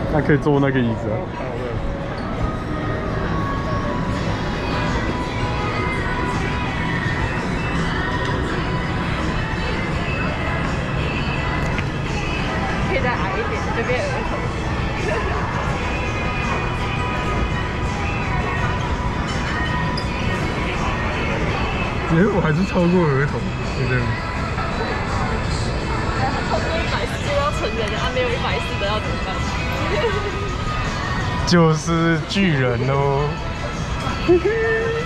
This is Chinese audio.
那可以坐那个椅子啊。 可以再矮一点，这边儿童。 我还是超过儿童，就这样。 超过140就要成人了，没有140的要怎么办？ 就是巨人哦。